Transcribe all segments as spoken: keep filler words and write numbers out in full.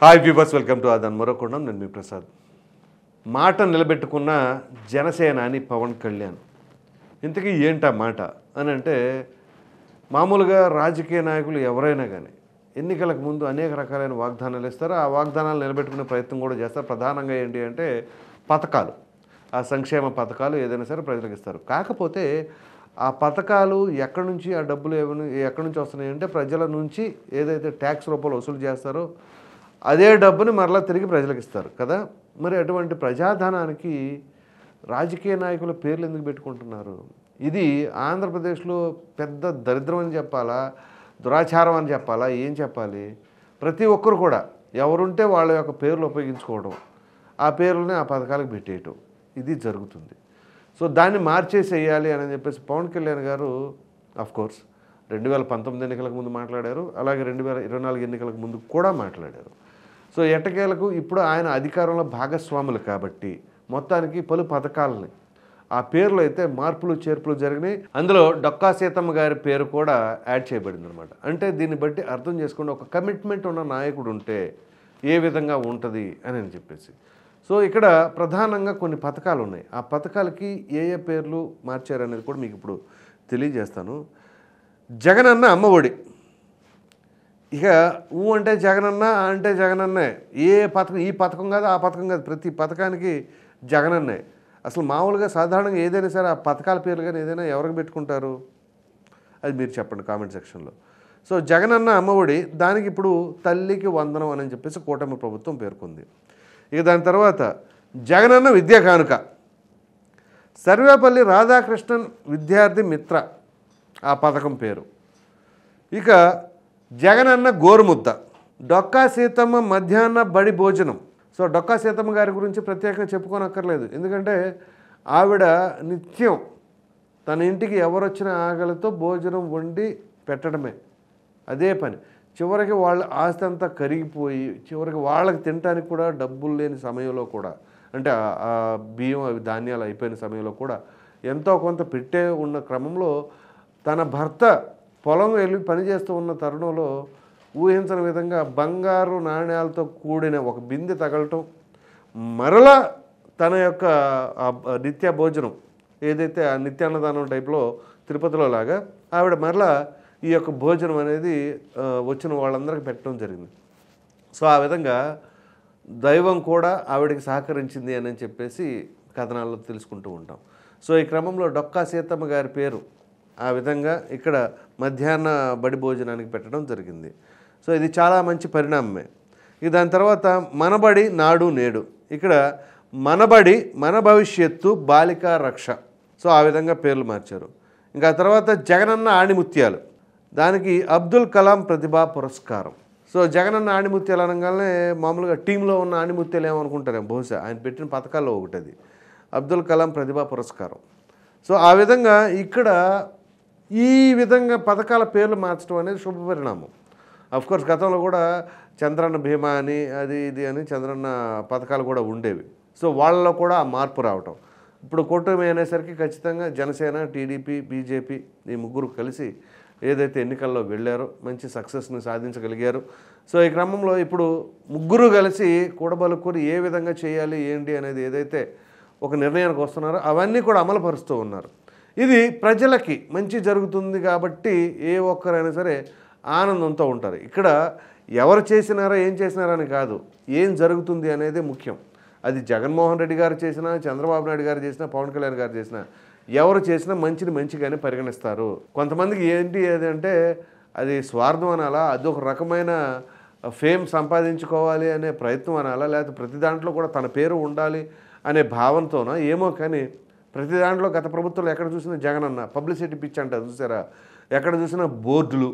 Hi viewers, welcome to ఆదాన్ మరొకొండం. నేను మీ ప్రసాద్. మాట నిలబెట్టుకున్న జనసేనాని పవన్ కళ్యాణ్. ఇంతకీ ఏంటా మాట అని అంటే, మామూలుగా రాజకీయ నాయకులు ఎవరైనా కానీ ఎన్నికలకు ముందు అనేక రకాలైన వాగ్దానాలు ఇస్తారు. ఆ వాగ్దానాలు నిలబెట్టుకునే ప్రయత్నం కూడా చేస్తారు. ప్రధానంగా ఏంటి అంటే పథకాలు, ఆ సంక్షేమ పథకాలు ఏదైనా సరే ప్రజలకు ఇస్తారు. కాకపోతే ఆ పథకాలు ఎక్కడి నుంచి, ఆ డబ్బులు ఏమైనా ఎక్కడి నుంచి వస్తున్నాయి అంటే ప్రజల నుంచి ఏదైతే ట్యాక్స్ రూపంలో వసూలు చేస్తారో అదే డబ్బుని మరలా తిరిగి ప్రజలకు ఇస్తారు కదా. మరి అటువంటి ప్రజాధనానికి రాజకీయ నాయకుల పేర్లు ఎందుకు పెట్టుకుంటున్నారు? ఇది ఆంధ్రప్రదేశ్లో పెద్ద దరిద్రం అని చెప్పాలా, దురాచారం అని చెప్పాలా, ఏం చెప్పాలి? ప్రతి ఒక్కరు కూడా ఎవరుంటే వాళ్ళ యొక్క పేర్లు ఉపయోగించుకోవడం, ఆ పేర్లని ఆ పథకాలకు పెట్టేయటం, ఇది జరుగుతుంది. సో దాన్ని మార్చేసేయాలి అని చెప్పేసి పవన్ కళ్యాణ్ గారు అఫ్కోర్స్ రెండు వేల పంతొమ్మిది ఎన్నికలకు ముందు మాట్లాడారు, అలాగే రెండు వేల ఇరవై నాలుగు ఎన్నికలకు ముందు కూడా మాట్లాడారు. సో ఎట్టకేలకు ఇప్పుడు ఆయన అధికారంలో భాగస్వాములు కాబట్టి మొత్తానికి పలు పథకాలని ఆ పేర్లు అయితే మార్పులు చేర్పులు జరిగినాయి. అందులో డొక్కా సీతమ్మ గారి పేరు కూడా యాడ్ చేయబడింది అనమాట. అంటే దీన్ని బట్టి అర్థం చేసుకుంటే ఒక కమిట్మెంట్ ఉన్న నాయకుడు ఉంటే ఏ విధంగా ఉంటుంది అని చెప్పేసి. సో ఇక్కడ ప్రధానంగా కొన్ని పథకాలు ఉన్నాయి. ఆ పథకాలకి ఏ ఏ పేర్లు మార్చారనేది కూడా మీకు ఇప్పుడు తెలియజేస్తాను. జగనన్న అమ్మఒడి. ఇక ఊ అంటే జగనన్న, అంటే జగనన్నే. ఏ పథకం, ఈ పథకం కాదు ఆ పథకం కాదు, ప్రతి పథకానికి జగనన్నే. అసలు మామూలుగా సాధారణంగా ఏదైనా సరే ఆ పథకాల పేర్లు కానీ ఏదైనా ఎవరికి పెట్టుకుంటారు? అది మీరు చెప్పండి కామెంట్ సెక్షన్లో. సో జగనన్న అమ్మఒడి, దానికి ఇప్పుడు తల్లికి వందనం అని చెప్పేసి కూటమి ప్రభుత్వం పేర్కొంది. ఇక దాని తర్వాత జగనన్న విద్యా కానుక, సర్వేపల్లి రాధాకృష్ణన్ విద్యార్థి మిత్ర ఆ పథకం పేరు. ఇక జగనన్న గోరుముద్ద, డొక్కా సీతమ్మ మధ్యాహ్న బడి భోజనం. సో డొక్కా సీతమ్మ గారి గురించి ప్రత్యేకంగా చెప్పుకోనక్కర్లేదు, ఎందుకంటే ఆవిడ నిత్యం తన ఇంటికి ఎవరొచ్చినా ఆకలితో భోజనం వండి పెట్టడమే, అదే పని. చివరికి వాళ్ళ ఆస్తి అంతా కరిగిపోయి చివరికి వాళ్ళకి తినడానికి కూడా డబ్బులు లేని సమయంలో కూడా, అంటే ఆ బియ్యం అవి ధాన్యాలు అయిపోయిన సమయంలో కూడా ఎంతో కొంత పెట్టే ఉన్న క్రమంలో తన భర్త పొలం వెళ్ళి పనిచేస్తూ ఉన్న తరుణంలో ఊహించని విధంగా బంగారు నాణ్యాలతో కూడిన ఒక బిందె తగలటం, మరలా తన యొక్క నిత్య భోజనం ఏదైతే ఆ నిత్యాన్నదానం టైప్లో తిరుపతిలో లాగా ఆవిడ మరలా ఈ యొక్క భోజనం అనేది వచ్చిన వాళ్ళందరికీ పెట్టడం జరిగింది. సో ఆ విధంగా దైవం కూడా ఆవిడకి సహకరించింది అని చెప్పేసి కథనాల్లో తెలుసుకుంటూ ఉంటాం. సో ఈ క్రమంలో డొక్కా సీతమ్మ గారి పేరు ఆ విధంగా ఇక్కడ మధ్యాహ్న బడి భోజనానికి పెట్టడం జరిగింది. సో ఇది చాలా మంచి పరిణామమే. ఇక దాని తర్వాత మనబడి నాడు నేడు, ఇక్కడ మనబడి మన భవిష్యత్తు బాలికా రక్ష. సో ఆ విధంగా పేర్లు మార్చారు. ఇంకా తర్వాత జగనన్న ఆణిముత్యాలు, దానికి అబ్దుల్ కలాం ప్రతిభా పురస్కారం. సో జగనన్న ఆణిముత్యాలు అనగానే మామూలుగా టీంలో ఉన్న ఆణిముత్యాలు ఏమనుకుంటారేమో, బహుశా ఆయన పెట్టిన పథకాల్లో ఒకటి అది అబ్దుల్ కలాం ప్రతిభా పురస్కారం. సో ఆ విధంగా ఇక్కడ ఈ విధంగా పథకాల పేర్లు మార్చడం అనేది శుభపరిణామం. అఫ్కోర్స్ గతంలో కూడా చంద్రన్న భీమా అని అది ఇది అని చంద్రన్న పథకాలు కూడా ఉండేవి. సో వాళ్ళలో కూడా ఆ మార్పు రావటం. ఇప్పుడు కూటమి అనేసరికి ఖచ్చితంగా జనసేన, టీడీపీ, బీజేపీ ఈ ముగ్గురు కలిసి ఏదైతే ఎన్నికల్లో వెళ్ళారో మంచి సక్సెస్ని సాధించగలిగారు. సో ఈ క్రమంలో ఇప్పుడు ముగ్గురు కలిసి కూడబలుకొని ఏ విధంగా చేయాలి ఏంటి అనేది ఏదైతే ఒక నిర్ణయానికి వస్తున్నారో అవన్నీ కూడా అమలుపరుస్తూ ఉన్నారు. ఇది ప్రజలకి మంచి జరుగుతుంది కాబట్టి ఏ ఒక్కరైనా సరే ఆనందంతో ఉంటారు. ఇక్కడ ఎవరు చేసినారా ఏం చేసినారా అని కాదు, ఏం జరుగుతుంది అనేది ముఖ్యం. అది జగన్మోహన్ రెడ్డి గారు చేసినా, చంద్రబాబు నాయుడు గారు చేసినా, పవన్ కళ్యాణ్ గారు చేసినా, ఎవరు చేసినా మంచిని మంచిగానే పరిగణిస్తారు. కొంతమందికి ఏంటి ఏదంటే అది స్వార్థం అనాలా, అదొక రకమైన ఫేమ్ సంపాదించుకోవాలి అనే ప్రయత్నం అనాలా, లేకపోతే ప్రతి దాంట్లో కూడా తన పేరు ఉండాలి అనే భావంతోనో ఏమో, కానీ ప్రతి దాంట్లో గత ప్రభుత్వంలో ఎక్కడ చూసినా జగనన్న పబ్లిసిటీ పిచ్ అంటారు చూసారా, ఎక్కడ చూసినా బోర్డులు,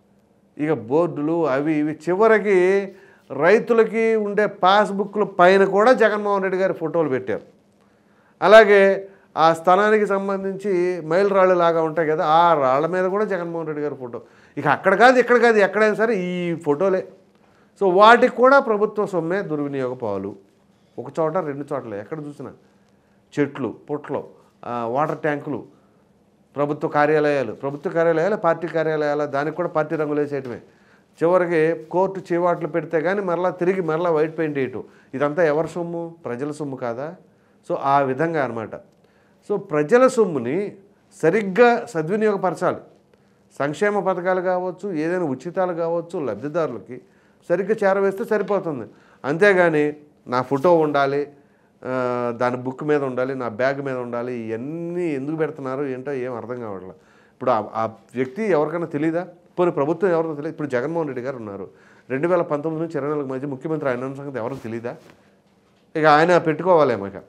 ఇక బోర్డులు అవి ఇవి, చివరికి రైతులకి ఉండే పాస్బుక్ల పైన కూడా జగన్మోహన్ రెడ్డి గారి ఫోటోలు పెట్టారు. అలాగే ఆ స్థలానికి సంబంధించి మైలు రాళ్ళు లాగా ఉంటాయి కదా, ఆ రాళ్ల మీద కూడా జగన్మోహన్ రెడ్డి గారి ఫోటో. ఇక అక్కడ కాదు ఇక్కడ కాదు ఎక్కడైనా సరే ఈ ఫోటోలే. సో వాటికి కూడా ప్రభుత్వ సొమ్మే దుర్వినియోగ పాలు. ఒక చోట రెండు చోట్ల ఎక్కడ చూసినా చెట్లు, పుట్లు, వాటర్ ట్యాంకులు, ప్రభుత్వ కార్యాలయాలు ప్రభుత్వ కార్యాలయాలు పార్టీ కార్యాలయాలు దానికి కూడా పార్టీ రంగులు వేసేయటమే. చివరికి కోర్టు చేవాట్లు పెడితే కానీ మరలా తిరిగి మరలా వైట్ పెయింట్ వేయటం, ఇదంతా ఎవరి సొమ్ము? ప్రజల సొమ్ము కాదా? సో ఆ విధంగా అనమాట. సో ప్రజల సొమ్ముని సరిగ్గా సద్వినియోగపరచాలి. సంక్షేమ పథకాలు కావచ్చు, ఏదైనా ఉచితాలు కావచ్చు, లబ్ధిదారులకి సరిగ్గా చేరవేస్తే సరిపోతుంది. అంతేగాని నా ఫోటో ఉండాలి, దాని బుక్ మీద ఉండాలి, నా బ్యాగ్ మీద ఉండాలి, ఇవన్నీ ఎందుకు పెడుతున్నారు ఏంటో ఏం అర్థం కావట్లేదు. ఇప్పుడు ఆ వ్యక్తి ఎవరికైనా తెలియదా? పోనీ ప్రభుత్వం ఎవరికో తెలియదు. ఇప్పుడు జగన్మోహన్ రెడ్డి గారు ఉన్నారు, రెండు వేల పంతొమ్మిది నుంచి ఇరవై నాలుగు మధ్య ముఖ్యమంత్రి ఆయన సంగతి ఎవరికి తెలియదా? ఇక ఆయన పెట్టుకోవాలేమో. ఇక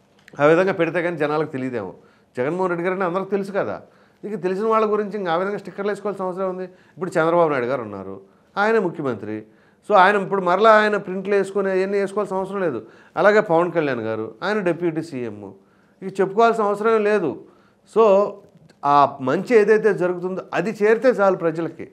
ఆ విధంగా పెడితే కానీ జనాలకు తెలియదేమో. జగన్మోహన్ రెడ్డి గారు అంటే అందరికి తెలుసు కదా. ఇక తెలిసిన వాళ్ళ గురించి ఇంకా ఆ విధంగా స్టిక్కర్లు వేసుకోవాల్సిన అవసరం ఉంది. ఇప్పుడు చంద్రబాబు నాయుడు గారు ఉన్నారు, ఆయన ముఖ్యమంత్రి. సో ఆయన ఇప్పుడు మరలా ఆయన ప్రింట్లు వేసుకొని అవన్నీ వేసుకోవాల్సిన అవసరం లేదు. అలాగే పవన్ కళ్యాణ్ గారు, ఆయన డిప్యూటీ సీఎం, ఇక చెప్పుకోవాల్సిన అవసరం లేదు. సో ఆ మంచి ఏదైతే జరుగుతుందో అది చేరితే చాలు ప్రజలకి.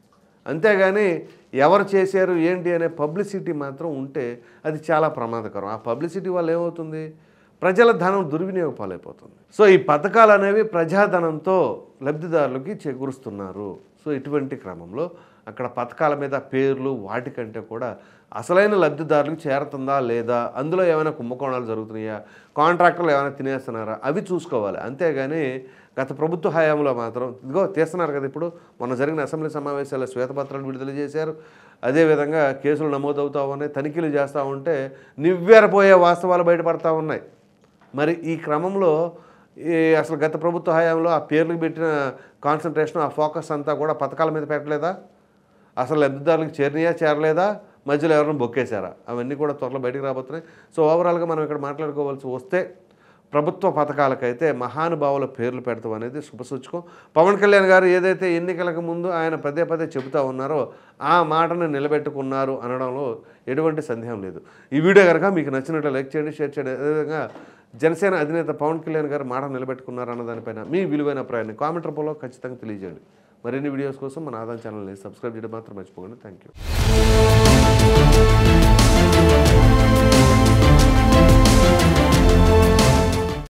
అంతేగాని ఎవరు చేశారు ఏంటి అనే పబ్లిసిటీ మాత్రం ఉంటే అది చాలా ప్రమాదకరం. ఆ పబ్లిసిటీ వల్ల ఏమవుతుంది? ప్రజల ధనం దుర్వినియోగ పాలైపోతుంది. సో ఈ పథకాలు అనేవి ప్రజాధనంతో లబ్ధిదారులకి చేకూరుస్తున్నారు. సో ఇటువంటి క్రమంలో అక్కడ పథకాల మీద పేర్లు వాటికంటే కూడా అసలైన లబ్ధిదారులకు చేరుతుందా లేదా, అందులో ఏమైనా కుంభకోణాలు జరుగుతున్నాయా, కాంట్రాక్టర్లు ఏమైనా తినేస్తున్నారా, అవి చూసుకోవాలి. అంతేగాని గత ప్రభుత్వ హయాంలో మాత్రం ఇదిగో తీస్తున్నారు కదా. ఇప్పుడు మొన్న జరిగిన అసెంబ్లీ సమావేశాల్లో శ్వేతపత్రాలు విడుదల చేశారు. అదేవిధంగా కేసులు నమోదవుతూ ఉన్నాయి, తనిఖీలు చేస్తూ ఉంటే నివ్వెరపోయే వాస్తవాలు బయటపడతా ఉన్నాయి. మరి ఈ క్రమంలో ఈ అసలు గత ప్రభుత్వ హయాంలో ఆ పేర్లకు పెట్టిన కాన్సన్ట్రేషన్, ఆ ఫోకస్ అంతా కూడా పథకాల మీద పెట్టలేదా? అసలు లబ్ధిదారులకు చేరినయా చేరలేదా? మధ్యలో ఎవరైనా బొక్కేశారా? అవన్నీ కూడా త్వరలో బయటకు రాబోతున్నాయి. సో ఓవరాల్గా మనం ఇక్కడ మాట్లాడుకోవాల్సి వస్తే ప్రభుత్వ పథకాలకైతే మహానుభావుల పేర్లు పెడతాం అనేది శుభసూచకం. పవన్ కళ్యాణ్ గారు ఏదైతే ఎన్నికలకు ముందు ఆయన పదే పదే చెబుతూ ఉన్నారో ఆ మాటను నిలబెట్టుకున్నారు అనడంలో ఎటువంటి సందేహం లేదు. ఈ వీడియో కనుక మీకు నచ్చినట్లు లైక్ చేయండి, షేర్ చేయండి. అదేవిధంగా జనసేన అధినేత పవన్ కళ్యాణ్ గారు మాట నిలబెట్టుకున్నారు అన్న దానిపైన మీ విలువైన అభిప్రాయాన్ని కామెంట్ రూపంలో ఖచ్చితంగా తెలియజేయండి. మరిన్ని వీడియోస్ కోసం మన ఆదాన్ ఛానల్ని సబ్స్క్రైబ్ చేయడం మాత్రం మర్చిపోకండి. Thank you.